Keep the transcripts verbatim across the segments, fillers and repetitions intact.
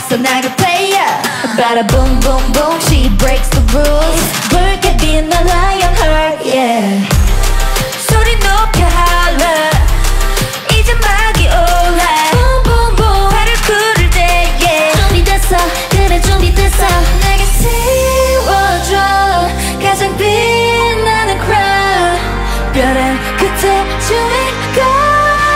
So now the player, bada boom boom boom, she breaks the rules. 붉게 빛난 Lionheart, yeah. 소리 높여 holler, 이제 막이 올라. Boom boom boom, 발을 구를 때, yeah. 준비됐어, 그래 준비됐어. 내게 세워줘 가장 빛나는 crown. 별의 끝에 주인공.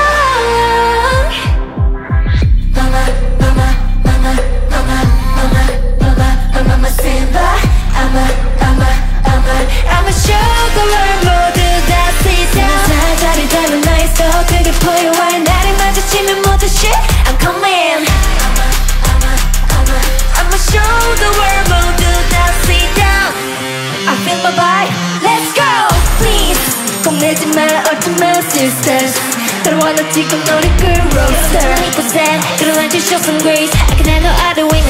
I'm coming. I'ma show the world 모두 다 sit down. I feel my vibe. Let's go. Please 겁내지 마 ultimate sisters. 따라와 너 지금 너를 끌 roaster. What's that? 그런 날 show some grace. I can handle other way.